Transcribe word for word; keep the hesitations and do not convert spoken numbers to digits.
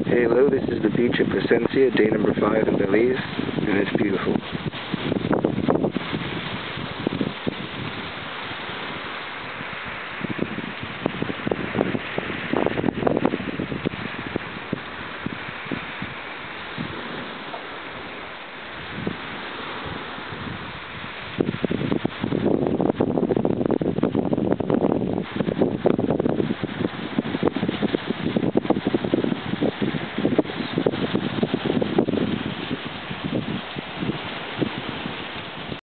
Hey, hello, this is the beach at Placencia, day number five in Belize, and it's beautiful.